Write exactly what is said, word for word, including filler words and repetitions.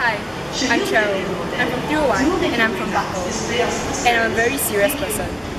Hi, I'm Charyl. I'm from three oh one and I'm from Buckle. And I'm a very serious person.